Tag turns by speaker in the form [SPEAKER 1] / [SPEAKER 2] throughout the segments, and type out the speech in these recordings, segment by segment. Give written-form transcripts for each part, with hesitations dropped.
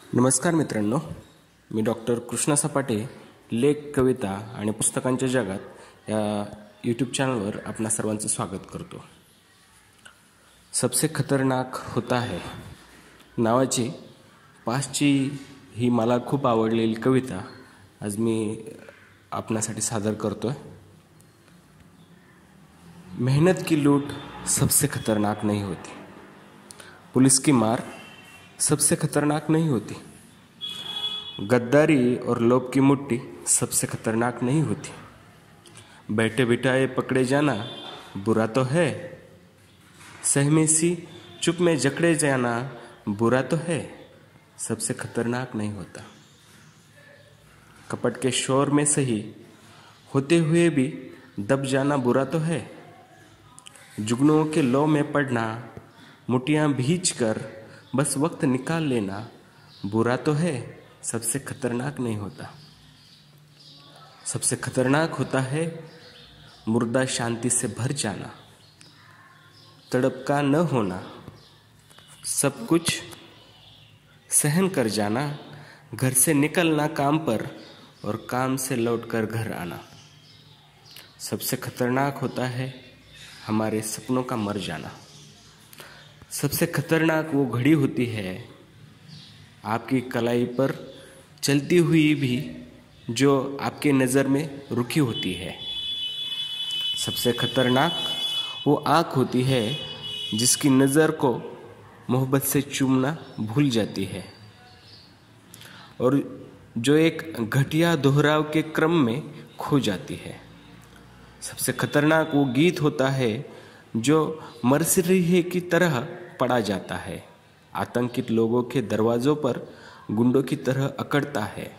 [SPEAKER 1] नमस्कार मित्रांनो, मी डॉक्टर कृष्णा सपाटे लेख, कविता आणि पुस्तकांच्या जगात या यूट्यूब चॅनलवर आपणा सर्वांचं स्वागत करतो। सबसे खतरनाक होता है नावाची पासची ही मला खूप आवडलेली कविता आज मी आपणासाठी सादर करतोय। मेहनत की लूट सबसे खतरनाक नहीं होती, पुलिस की मार सबसे खतरनाक नहीं होती, गद्दारी और लोभ की मुट्ठी सबसे खतरनाक नहीं होती, बैठे बिठाए पकड़े जाना बुरा तो है, सहमे सी चुप में जकड़े जाना बुरा तो है, सबसे खतरनाक नहीं होता, कपट के शोर में सही होते हुए भी दब जाना बुरा तो है, जुगनुओं के लौ में पड़ना मुठियां भींच कर बस वक्त निकाल लेना बुरा तो है, सबसे खतरनाक नहीं होता। सबसे खतरनाक होता है मुर्दा शांति से भर जाना, तड़प का न होना, सब कुछ सहन कर जाना, घर से निकलना काम पर और काम से लौटकर घर आना। सबसे खतरनाक होता है हमारे सपनों का मर जाना। सबसे खतरनाक वो घड़ी होती है आपकी कलाई पर चलती हुई भी जो आपके नज़र में रुकी होती है। सबसे खतरनाक वो आँख होती है जिसकी नज़र को मोहब्बत से चूमना भूल जाती है और जो एक घटिया दोहराव के क्रम में खो जाती है। सबसे खतरनाक वो गीत होता है जो मरसिरिहे की तरह पड़ा जाता है, आतंकित लोगों के दरवाज़ों पर गुंडों की तरह अकड़ता है।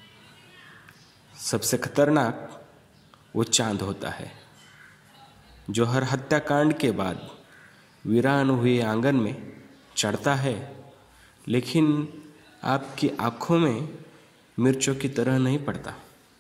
[SPEAKER 1] सबसे खतरनाक वो चांद होता है जो हर हत्याकांड के बाद वीरान हुए आंगन में चढ़ता है, लेकिन आपकी आंखों में मिर्चों की तरह नहीं पड़ता।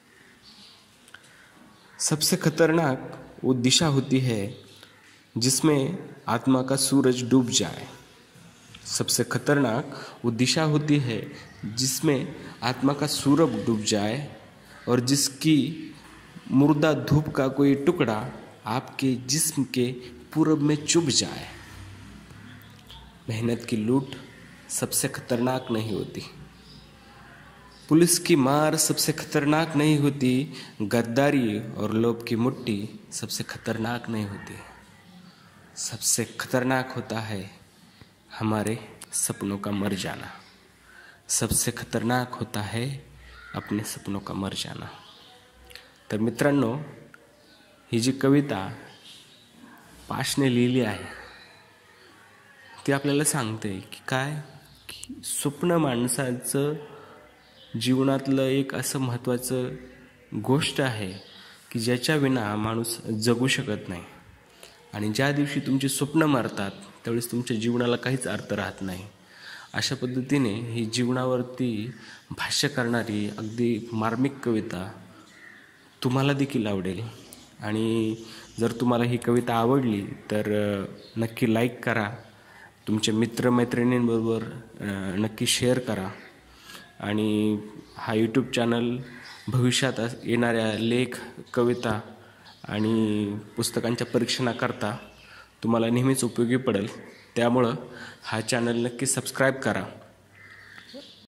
[SPEAKER 1] सबसे खतरनाक वो दिशा होती है जिसमें आत्मा का सूरज डूब जाए। सबसे खतरनाक वो दिशा होती है जिसमें आत्मा का सूरज डूब जाए और जिसकी मुर्दा धूप का कोई टुकड़ा आपके जिस्म के पूरब में चुभ जाए। मेहनत की लूट सबसे खतरनाक नहीं होती, पुलिस की मार सबसे खतरनाक नहीं होती, गद्दारी और लोभ की मुट्ठी सबसे खतरनाक नहीं होती। सबसे खतरनाक होता है हमारे सपनों का मर जाना। सबसे खतरनाक होता है अपने सपनों का मर जाना। तर मित्रांनो, ही जी कविता पाशने लिहिली आहे ती आपल्याला सांगते की काय की स्वप्न माणसाचं जीवनातलं एक असं महत्त्वाचं गोष्ट आहे की ज्याच्या विना माणूस जगू शकत नाही आणि ज्या दिवशी तुमची स्वप्न मरतात त्यावेळेस तुमच्या जीवनाला काहीच अर्थ राहत नाही। अशा पद्धतीने ही जीवनावरती भाष्य करणारी अगदी मार्मिक कविता तुम्हाला देखील आवडेल आणि जर तुम्हाला ही कविता आवडली तर नक्की लाईक करा, तुमच्या मित्रमैत्रिणींबरोबर नक्की शेअर करा आणि हा यूट्यूब चॅनल भविष्यात येणाऱ्या लेख, कविता आणि पुस्तकांच्या परीक्षणाकरता तुम्हाला नेहमीच उपयोगी पडेल। त्यामुळं हा चॅनल नक्की सबस्क्राईब करा।